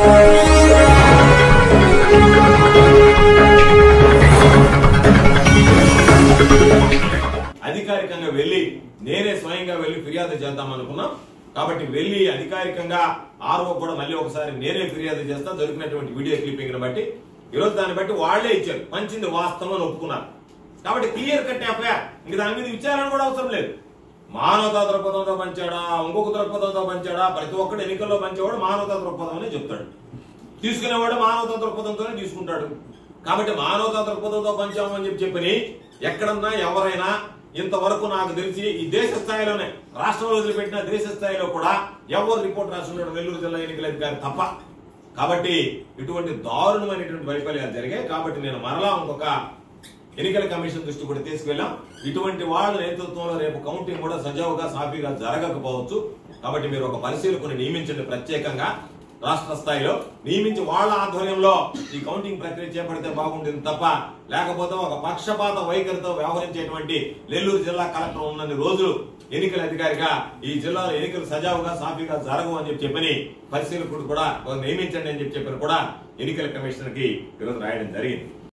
అధికారికంగా వెళ్లి నేనే స్వయంగా వెళ్లి ఫిర్యాదు చేద్దాం అనుకున్నాం. కాబట్టి వెళ్లి అధికారికంగా ఆర్ఓ కూడా మళ్ళీ ఒకసారి నేనే ఫిర్యాదు చేస్తా దొరికినటువంటి వీడియో క్లిప్పింగ్ ని బట్టి. ఈరోజు దాన్ని బట్టి వాళ్లే ఇచ్చారు, పంచింది వాస్తవం అని ఒప్పుకున్నారు. కాబట్టి క్లియర్ కట్ ఎఫ్ఐఆర్, ఇంక దాని మీద విచారణ కూడా అవసరం లేదు. మానవతా దృక్పథంతో పంచాడా, ఇంకొక దృక్పథంతో పంచాడా, ప్రతి ఒక్కటి ఎన్నికల్లో పంచేవాడు మానవతా దృక్పథం అనే చెప్తాడు, తీసుకునేవాడు మానవతా దృక్పథంతోనే తీసుకుంటాడు. కాబట్టి మానవతా దృక్పథంతో పంచామని చెప్పని ఎక్కడన్నా ఎవరైనా ఇంతవరకు నాకు తెలిసి ఈ దేశ స్థాయిలోనే, రాష్ట్రంలో వదిలిపెట్టిన దేశ స్థాయిలో కూడా ఎవరు రిపోర్ట్ రాస్తున్నాడు నెల్లూరు జిల్లా ఎన్నికల అధికారి తప్ప. కాబట్టి ఇటువంటి దారుణమైనటువంటి వైఫల్యాలు జరిగాయి. కాబట్టి నేను మరలా ఇంకొక ఎన్నికల కమిషన్ దృష్టి కూడా తీసుకువెళ్ళాం. ఇటువంటి వాళ్ళ నేతృత్వంలో రేపు కౌంటింగ్ కూడా సజావుగా సాఫీగా జరగకపోవచ్చు. కాబట్టి మీరు ఒక పరిశీలకుని నియమించండి, ప్రత్యేకంగా రాష్ట్ర స్థాయిలో నియమించి వాళ్ళ ఆధ్వర్యంలో ఈ కౌంటింగ్ ప్రక్రియ చేపడితే బాగుంటుంది తప్ప, లేకపోతే ఒక పక్షపాత వైఖరితో వ్యవహరించేటువంటి నెల్లూరు జిల్లా కలెక్టర్ ఉన్నన్ని రోజులు ఎన్నికల అధికారిగా ఈ జిల్లాలో ఎన్నికలు సజావుగా సాఫీగా జరగవు అని చెప్పని పరిశీలకుడు కూడా నియమించండి అని చెప్పి కూడా ఎన్నికల కమిషనర్ కి ఈరోజు రాయడం జరిగింది.